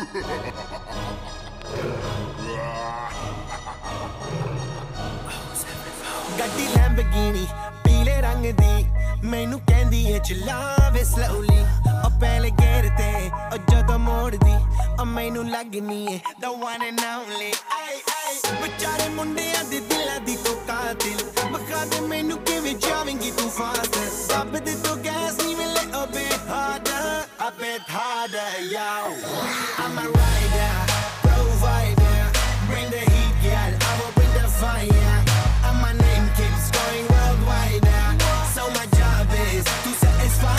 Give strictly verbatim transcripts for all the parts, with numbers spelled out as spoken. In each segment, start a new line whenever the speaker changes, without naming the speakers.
ਗੱਡੀ ਲੈਂਬਰਗਿਨੀ ਪੀਲੇ ਰੰਗ ਦੀ ਮੈਨੂੰ ਕਹਿੰਦੀ ਏ ਚਲਾਵੇ slowly ਉਹ ਪਹਿਲੇ ਗੇਰ ਤੇ ਉਹ ਜਦੋਂ ਮੋੜਦੀ ਉਹ ਮੈਨੂੰ ਲੱਗਨੀ ਏ the one and only ਵਿਚਾਰੇ ਮੁੰਡਿਆਂ ਦੇ ਦਿਲਾਂ ਦੀ ਤੂੰ ਕਾਤਿਲ ਬਖਾ ਦੇ ਮੈਨੂੰ ਕਿਵੇਂ ਜਾਵੇਂਗੀ ਤੂੰ ਫਾਸਟ ਰੱਬ ਦੇ ਤੋਂ ਗੈਸ ਨਹੀਂ ਮਿਲੇ a bit harder a bit harder yo I'm a rider provider bring the heat girl I will bring the fire and my name keeps going worldwide so my job is to satisfy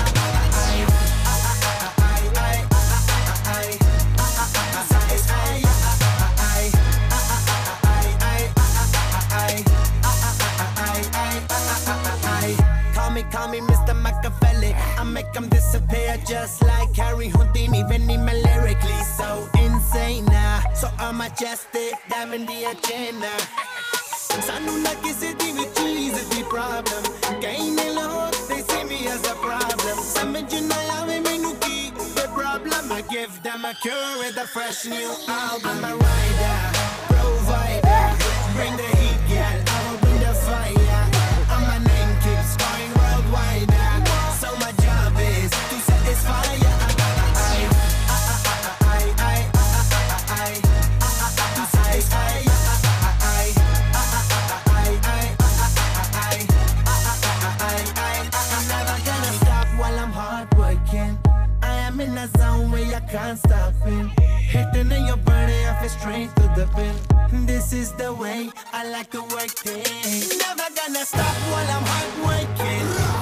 Call me Mister Machiavelli I make them disappear just like Harry Houdini Veni me lyrically so insane now So I'm majestic, diamond the agenda Sanu na kisi di vi cheese di problem Kahin log, they see me as a problem Samajh na aave mainu ki the problem I give them a cure with a fresh new album I'm a rider, provider Bring the heat, girl, I will bring the fire And my name keeps going so my job is to satisfy I'm never gonna stop while I'm hard working I am in a zone where I can't stop it Hitting and you're burning off it straight to the pin This is the way I like to work things Never gonna stop while I'm hard working